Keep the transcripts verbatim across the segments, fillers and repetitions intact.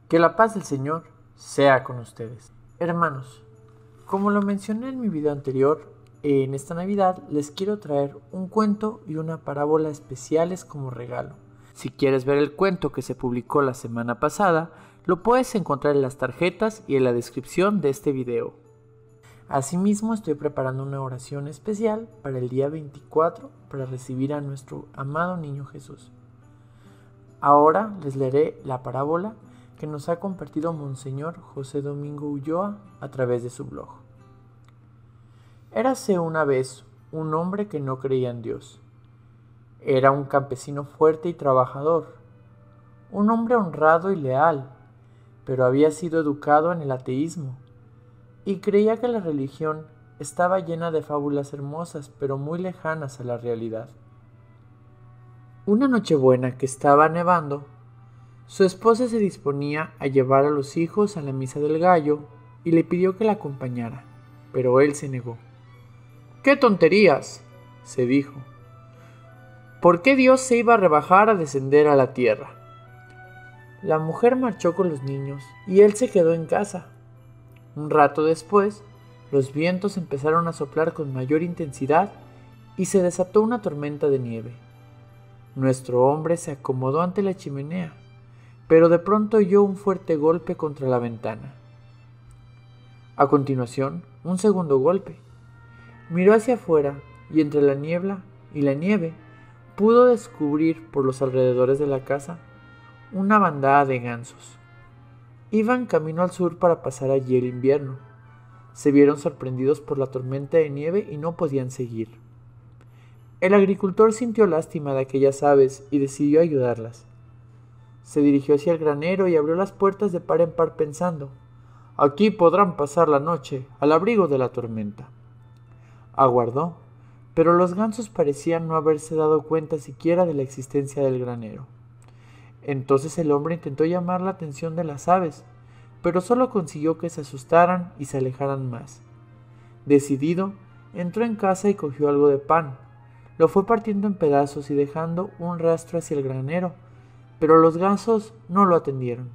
Que la paz del Señor sea con ustedes. Hermanos, como lo mencioné en mi video anterior, en esta Navidad les quiero traer un cuento y una parábola especiales como regalo. Si quieres ver el cuento que se publicó la semana pasada, lo puedes encontrar en las tarjetas y en la descripción de este video. Asimismo, estoy preparando una oración especial para el día veinticuatro para recibir a nuestro amado niño Jesús. Ahora les leeré la parábola que nos ha compartido Monseñor José Domingo Ulloa a través de su blog. Érase una vez un hombre que no creía en Dios. Era un campesino fuerte y trabajador, un hombre honrado y leal, pero había sido educado en el ateísmo y creía que la religión estaba llena de fábulas hermosas pero muy lejanas a la realidad. Una nochebuena que estaba nevando, su esposa se disponía a llevar a los hijos a la misa del gallo y le pidió que la acompañara, pero él se negó. «¡Qué tonterías!», se dijo. «¿Por qué Dios se iba a rebajar a descender a la tierra?». La mujer marchó con los niños y él se quedó en casa. Un rato después, los vientos empezaron a soplar con mayor intensidad y se desató una tormenta de nieve. Nuestro hombre se acomodó ante la chimenea, pero de pronto oyó un fuerte golpe contra la ventana. A continuación, un segundo golpe. Miró hacia afuera y entre la niebla y la nieve pudo descubrir por los alrededores de la casa una bandada de gansos. Iban camino al sur para pasar allí el invierno. Se vieron sorprendidos por la tormenta de nieve y no podían seguir. El agricultor sintió lástima de aquellas aves y decidió ayudarlas. Se dirigió hacia el granero y abrió las puertas de par en par pensando: «Aquí podrán pasar la noche, al abrigo de la tormenta». Aguardó, pero los gansos parecían no haberse dado cuenta siquiera de la existencia del granero. Entonces el hombre intentó llamar la atención de las aves, pero solo consiguió que se asustaran y se alejaran más. Decidido, entró en casa y cogió algo de pan. Lo fue partiendo en pedazos y dejando un rastro hacia el granero, pero los gansos no lo atendieron.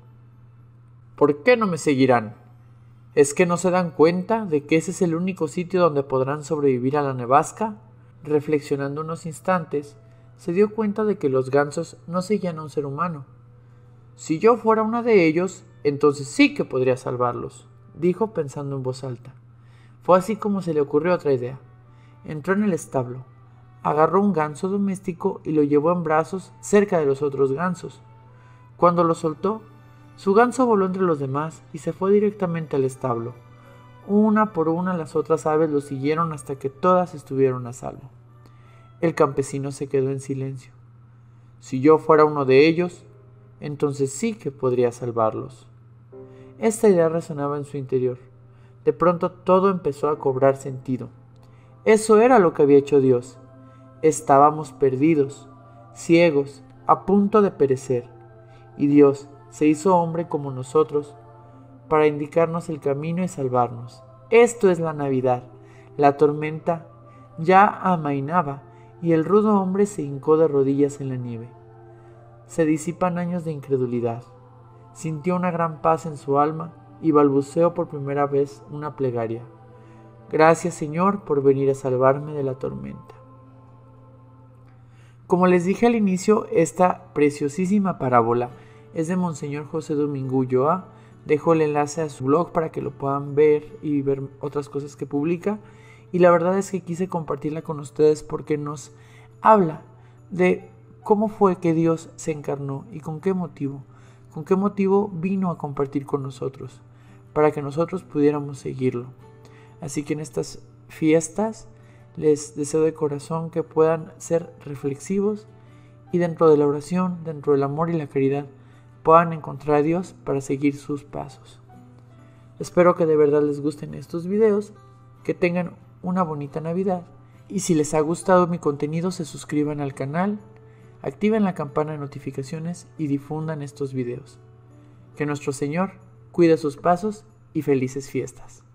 «¿Por qué no me seguirán? ¿Es que no se dan cuenta de que ese es el único sitio donde podrán sobrevivir a la nevasca?». Reflexionando unos instantes, se dio cuenta de que los gansos no seguían a un ser humano. «Si yo fuera una de ellos, entonces sí que podría salvarlos», dijo pensando en voz alta. Fue así como se le ocurrió otra idea. Entró en el establo, agarró un ganso doméstico y lo llevó en brazos cerca de los otros gansos. Cuando lo soltó, su ganso voló entre los demás y se fue directamente al establo. Una por una las otras aves lo siguieron hasta que todas estuvieron a salvo. El campesino se quedó en silencio. «Si yo fuera uno de ellos, entonces sí que podría salvarlos». Esta idea resonaba en su interior. De pronto todo empezó a cobrar sentido. Eso era lo que había hecho Dios. Estábamos perdidos, ciegos, a punto de perecer, y Dios se hizo hombre como nosotros para indicarnos el camino y salvarnos. Esto es la Navidad. La tormenta ya amainaba y el rudo hombre se hincó de rodillas en la nieve. Se disipan años de incredulidad. Sintió una gran paz en su alma y balbuceó por primera vez una plegaria: «Gracias, Señor, por venir a salvarme de la tormenta». Como les dije al inicio, esta preciosísima parábola es de Monseñor José Domingo Ulloa. Dejo el enlace a su blog para que lo puedan ver y ver otras cosas que publica. Y la verdad es que quise compartirla con ustedes porque nos habla de cómo fue que Dios se encarnó y con qué motivo. Con qué motivo vino a compartir con nosotros, para que nosotros pudiéramos seguirlo. Así que en estas fiestas les deseo de corazón que puedan ser reflexivos y dentro de la oración, dentro del amor y la caridad, puedan encontrar a Dios para seguir sus pasos. Espero que de verdad les gusten estos videos, que tengan una bonita Navidad y si les ha gustado mi contenido se suscriban al canal, activen la campana de notificaciones y difundan estos videos. Que nuestro Señor cuide sus pasos y felices fiestas.